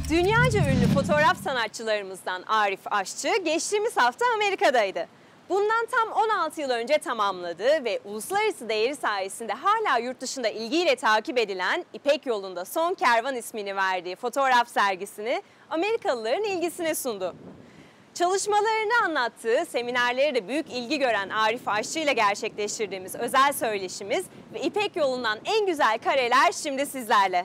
Dünyaca ünlü fotoğraf sanatçılarımızdan Arif Aşçı geçtiğimiz hafta Amerika'daydı. Bundan tam 16 yıl önce tamamladığı ve uluslararası değeri sayesinde hala yurt dışında ilgiyle takip edilen İpek Yolu'nda Son Kervan ismini verdiği fotoğraf sergisini Amerikalıların ilgisine sundu. Çalışmalarını anlattığı, seminerlere de büyük ilgi gören Arif Aşçı ile gerçekleştirdiğimiz özel söyleşimiz ve İpek Yolu'ndan en güzel kareler şimdi sizlerle.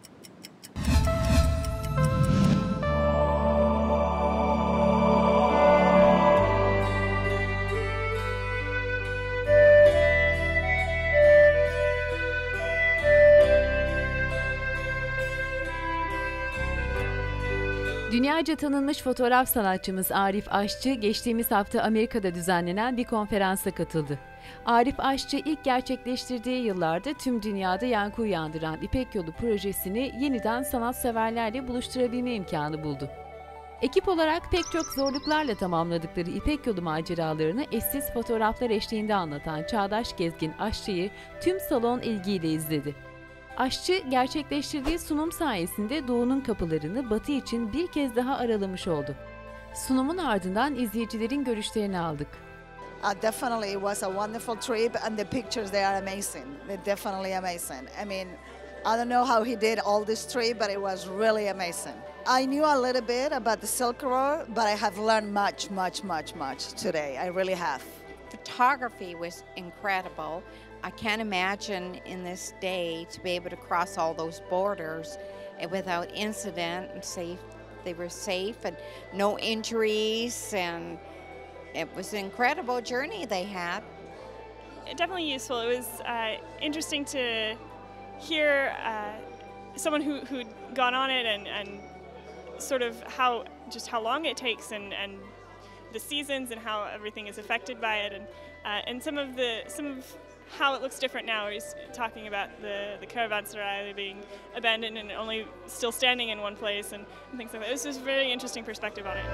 Dünyaca tanınmış fotoğraf sanatçımız Arif Aşçı, geçtiğimiz hafta Amerika'da düzenlenen bir konferansa katıldı. Arif Aşçı ilk gerçekleştirdiği yıllarda tüm dünyada yankı uyandıran İpek Yolu projesini yeniden sanatseverlerle buluşturabilme imkanı buldu. Ekip olarak pek çok zorluklarla tamamladıkları İpek Yolu maceralarını eşsiz fotoğraflar eşliğinde anlatan çağdaş gezgin Aşçı'yı tüm salon ilgiyle izledi. Aşçı, gerçekleştirdiği sunum sayesinde Doğu'nun kapılarını Batı için bir kez daha aralamış oldu. Sunumun ardından izleyicilerin görüşlerini aldık. Definitely it was a wonderful trip and the pictures they are amazing. They're definitely amazing. I mean, I don't know how he did all this trip, but it was really amazing. I knew a little bit about the Silk Road, but I have learned much today. I really have. Photography was incredible. I can't imagine in this day to be able to cross all those borders without incident and safe. They were safe and no injuries, and it was an incredible journey they had. Definitely useful. It was interesting to hear someone who'd gone on it and sort of how long it takes and the seasons and how everything is affected by it, and some of how it looks different now. He's talking about the caravanserai being abandoned and only still standing in one place and things like that. It was just a very interesting perspective on it.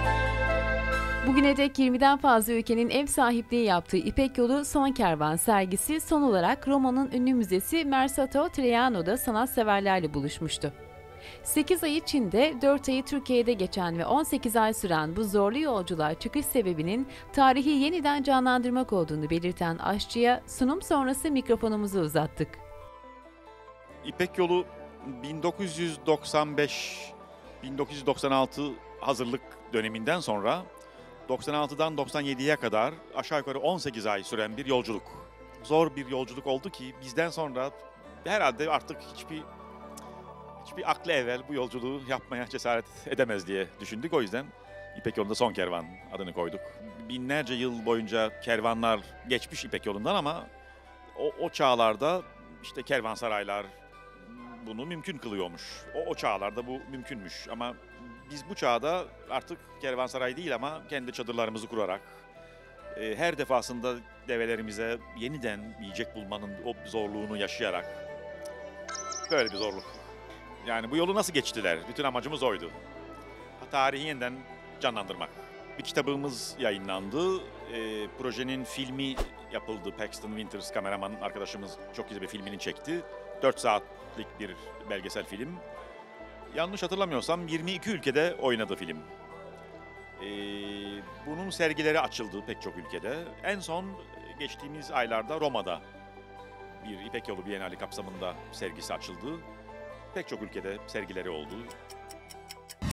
Bugüne dek 20'den fazla ülkenin ev sahipliği yaptığı İpek Yolu Son Kervan sergisi son olarak Roma'nın ünlü müzesi Mercato Traiano'da sanatseverlerle buluşmuştu. 8 ayı Çin'de, 4 ayı Türkiye'de geçen ve 18 ay süren bu zorlu yolculuğa çıkış sebebinin tarihi yeniden canlandırmak olduğunu belirten Aşçı'ya sunum sonrası mikrofonumuzu uzattık. İpek Yolu 1995-1996 hazırlık döneminden sonra 96'dan 97'ye kadar aşağı yukarı 18 ay süren bir yolculuk. Zor bir yolculuk oldu ki bizden sonra herhalde artık hiçbir aklı evvel bu yolculuğu yapmaya cesaret edemez diye düşündük. O yüzden İpek Yolu'nda Son Kervan adını koyduk. Binlerce yıl boyunca kervanlar geçmiş İpek Yolu'ndan ama o çağlarda işte kervansaraylar bunu mümkün kılıyormuş. O çağlarda bu mümkünmüş ama biz bu çağda artık kervansaray değil ama kendi çadırlarımızı kurarak her defasında develerimize yeniden yiyecek bulmanın o zorluğunu yaşayarak böyle bir zorluk. Yani bu yolu nasıl geçtiler? Bütün amacımız oydu. Tarihi yeniden canlandırmak. Bir kitabımız yayınlandı. Projenin filmi yapıldı. Paxton Winters kameraman arkadaşımız çok güzel bir filmini çekti. 4 saatlik bir belgesel film. Yanlış hatırlamıyorsam 22 ülkede oynadı film. Bunun sergileri açıldı pek çok ülkede. En son geçtiğimiz aylarda Roma'da bir İpek Yolu Bienali kapsamında sergisi açıldı. Pek çok ülkede sergileri oldu.